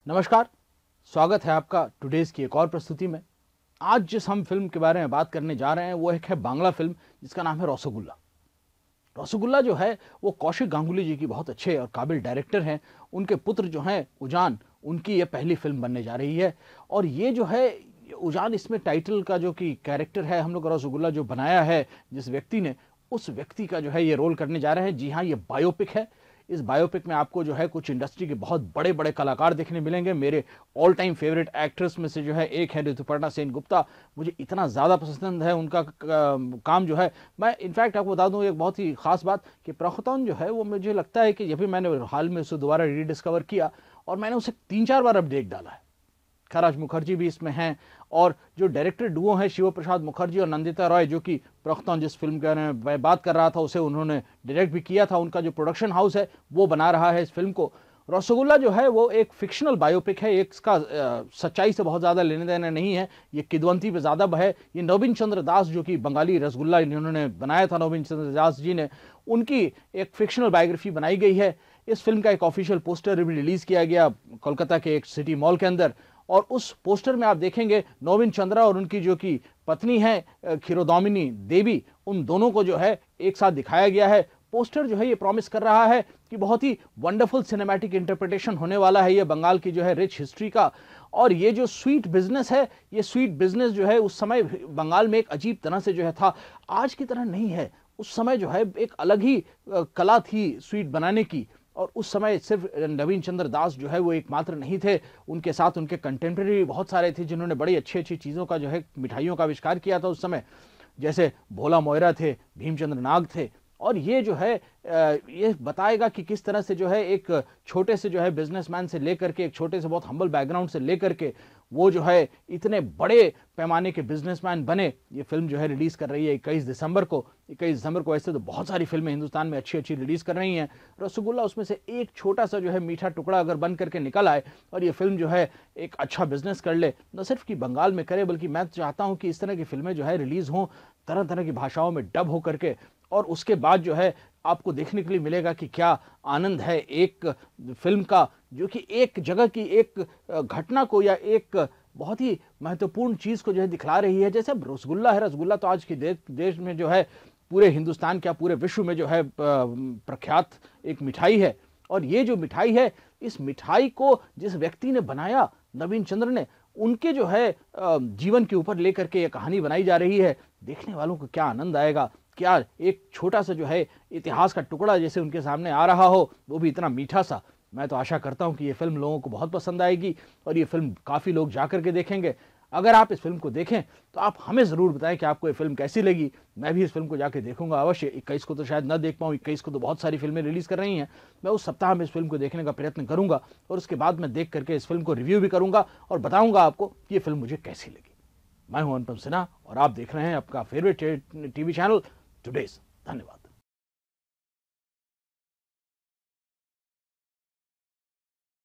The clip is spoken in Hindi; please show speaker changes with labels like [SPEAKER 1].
[SPEAKER 1] नमस्कार, स्वागत है आपका टुडेज की एक और प्रस्तुति में। आज जिस हम फिल्म के बारे में बात करने जा रहे हैं वो एक है बांग्ला फिल्म जिसका नाम है रसोगुल्ला। रसोगुल्ला जो है वो कौशिक गांगुली जी की बहुत अच्छे और काबिल डायरेक्टर हैं। उनके पुत्र जो हैं उजान, उनकी ये पहली फिल्म बनने जा रही है। और ये जो है उजान, इसमें टाइटल का जो कि कैरेक्टर है, हम लोग रसोगुल्ला जो बनाया है जिस व्यक्ति ने, उस व्यक्ति का जो है ये रोल करने जा रहे हैं। जी हाँ, ये बायोपिक है। इस बायोपिक में आपको जो है कुछ इंडस्ट्री के बहुत बड़े बड़े कलाकार देखने मिलेंगे। मेरे ऑल टाइम फेवरेट एक्ट्रेस में से जो है एक है ऋतुपर्णा सेनगुप्ता। मुझे इतना ज़्यादा पसंद है उनका काम जो है। मैं इनफैक्ट आपको बता दूं एक बहुत ही खास बात कि प्रखतौन जो है वो मुझे लगता है कि जब भी मैंने हाल में उसे दोबारा रीडिस्कवर किया और मैंने उसे 3-4 बार अब देख डाला है। खराज मुखर्जी भी इसमें हैं और जो डायरेक्टर डुओ है शिवप्रसाद मुखर्जी और नंदिता रॉय, जो कि प्रखतौन जिस फिल्म के मैं बात कर रहा था उसे उन्होंने डायरेक्ट भी किया था, उनका जो प्रोडक्शन हाउस है वो बना रहा है इस फिल्म को। रसोगुल्ला जो है वो एक फिक्शनल बायोपिक है। एक इसका सच्चाई से बहुत ज़्यादा लेने देना नहीं है, ये किदवंती पे ज़्यादा है। ये नबीन-चंद्र-दास जो कि बंगाली रसगुल्ला इन्होंने बनाया था, नबीन-चंद्र-दास जी ने, उनकी एक फिक्शनल बायोग्राफी बनाई गई है। इस फिल्म का एक ऑफिशियल पोस्टर भी रिलीज़ किया गया कोलकाता के एक सिटी मॉल के अंदर। और उस पोस्टर में आप देखेंगे नबीन-चंद्रा और उनकी जो कि पत्नी है खिरोदमनी देबी, उन दोनों को जो है एक साथ दिखाया गया है। पोस्टर जो है ये प्रॉमिस कर रहा है कि बहुत ही वंडरफुल सिनेमैटिक इंटरप्रिटेशन होने वाला है ये बंगाल की जो है रिच हिस्ट्री का। और ये जो स्वीट बिजनेस है, ये स्वीट बिजनेस जो है उस समय बंगाल में एक अजीब तरह से जो है था, आज की तरह नहीं है। उस समय जो है एक अलग ही कला थी स्वीट बनाने की। और उस समय सिर्फ नबीन-चंद्र-दास जो है वो एकमात्र नहीं थे, उनके साथ उनके कंटेम्प्रेरी बहुत सारे थे जिन्होंने बड़ी अच्छी अच्छी चीज़ों का जो है मिठाइयों का आविष्कार किया था उस समय, जैसे भोला मोयरा थे, भीमचंद्र नाग थे। और ये जो है ये बताएगा कि किस तरह से जो है एक छोटे से जो है बिजनेसमैन से लेकर के, एक छोटे से बहुत हम्बल बैकग्राउंड से लेकर के वो जो है इतने बड़े पैमाने के बिजनेसमैन बने। ये फिल्म जो है रिलीज़ कर रही है 21 दिसंबर को। 21 दिसंबर को ऐसे तो बहुत सारी फिल्में हिंदुस्तान में अच्छी अच्छी रिलीज़ कर रही हैं। रसगुल्ला उसमें से एक छोटा सा जो है मीठा टुकड़ा अगर बन करके निकल आए और ये फिल्म जो है एक अच्छा बिजनेस कर ले, न सिर्फ कि बंगाल में करे बल्कि मैं चाहता हूँ कि इस तरह की फिल्में जो है रिलीज़ हों तरह तरह की भाषाओं में डब हो करके। और उसके बाद जो है आपको देखने के लिए मिलेगा कि क्या आनंद है एक फिल्म का, जो कि एक जगह की एक घटना को या एक बहुत ही महत्वपूर्ण चीज़ को जो है दिखला रही है। जैसे अब रसगुल्ला है, रसगुल्ला तो आज के देश में जो है पूरे हिंदुस्तान क्या पूरे विश्व में जो है प्रख्यात एक मिठाई है। और ये जो मिठाई है, इस मिठाई को जिस व्यक्ति ने बनाया, नबीन-चंद्र ने, उनके जो है जीवन के ऊपर लेकर के ये कहानी बनाई जा रही है। देखने वालों को क्या आनंद आएगा, क्या एक छोटा सा जो है इतिहास का टुकड़ा जैसे उनके सामने आ रहा हो, वो भी इतना मीठा सा। मैं तो आशा करता हूं कि ये फिल्म लोगों को बहुत पसंद आएगी और ये फिल्म काफ़ी लोग जाकर के देखेंगे। अगर आप इस फिल्म को देखें तो आप हमें ज़रूर बताएं कि आपको ये फिल्म कैसी लगी। मैं भी इस फिल्म को जाके देखूंगा अवश्य। 21 को तो शायद न देख पाऊँ, 21 को तो बहुत सारी फिल्में रिलीज़ कर रही हैं। मैं उस सप्ताह में इस फिल्म को देखने का प्रयत्न करूंगा और उसके बाद मैं देख करके इस फिल्म को रिव्यू भी करूंगा और बताऊंगा आपको कि ये फिल्म मुझे कैसी लगी। मैं हूं अनुपम सिन्हा और आप देख रहे हैं आपका फेवरेट टीवी चैनल टुडेज। धन्यवाद।